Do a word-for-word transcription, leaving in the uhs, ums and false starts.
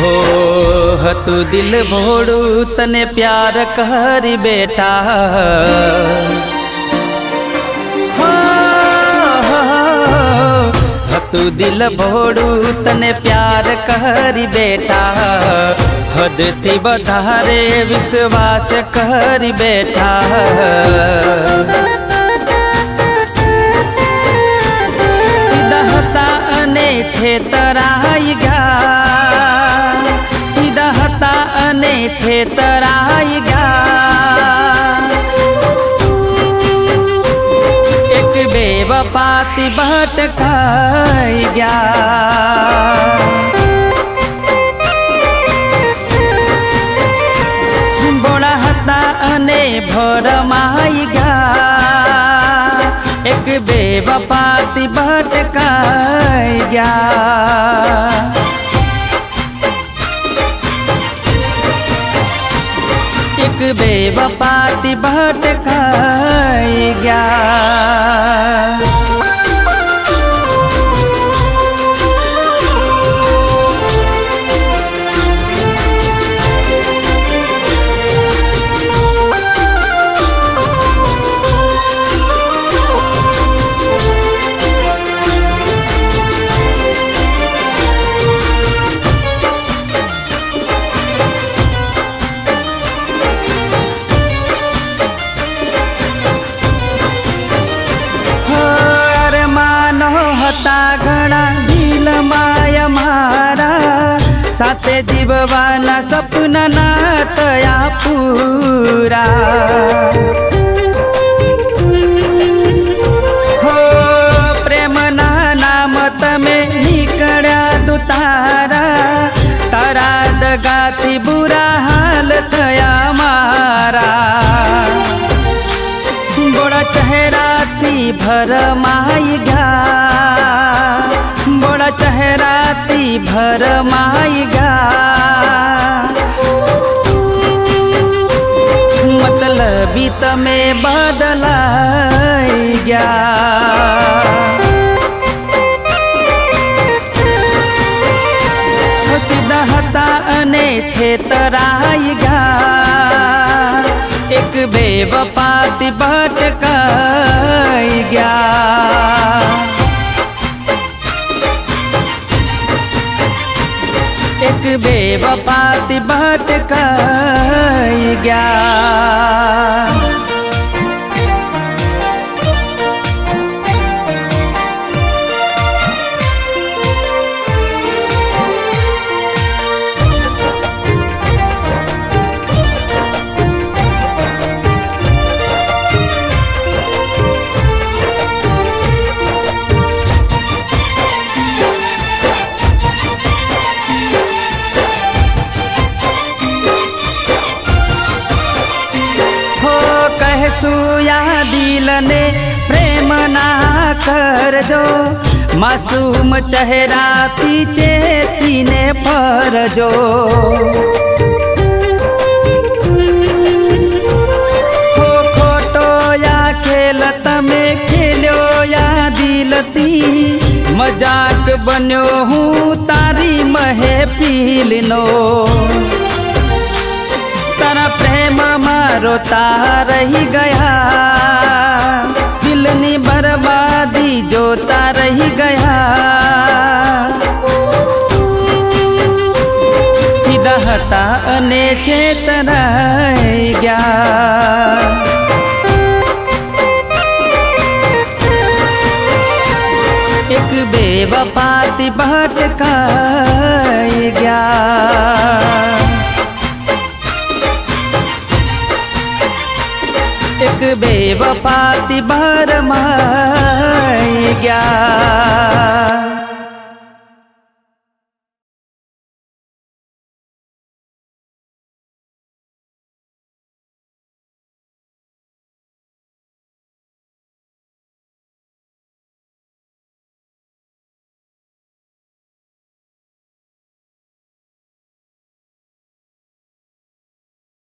हो तू दिल भोड़ू तने प्यार कर बेटा, तू दिल भोड़ू तने प्यार कर बेटा, हद थी बधारे विश्वास कर बेटा। सीधा हता अने छेतराई गा, सीधा हता अने छेतराई गा, बेवफाती भटकाई गया। बोड़ा हता अने भरमाई गया, एक बेवफाती भटकाई गया। एक बेवफाती भटकाई गया। घड़ा दिल माया मारा साथे जीववाना सपना नातया पूरा। हो प्रेम ना नाम तमे निकड़ा दुतारा, तारा दगाती बुरा हाल थया मारा। बोड़ा चेहरा थी भर माई गा, बोड़ा चेहरा थी भर माई गा, मतलबी तमे बदलाई गया। सीधा हता अने छेतराई गा, एक बेवफाती भटकाई गया। एक बेवफाती भटकाई गया। सुया दिल ने प्रेम ना कर जो, मासूम चेहरा पीछे तीने पर जो। हो खोटो या खेलत में खेलो या दिलती, मजाक बन्यो हूँ तारी महफिल नो। तारा प्रेम मारो तार रही गया, दिल नी बर्बादी जो तार रही गया। सीधा हता अने चेतराई गया। एक बेवफाती भटकाई गया। एक बेवफाती भरमाई गया।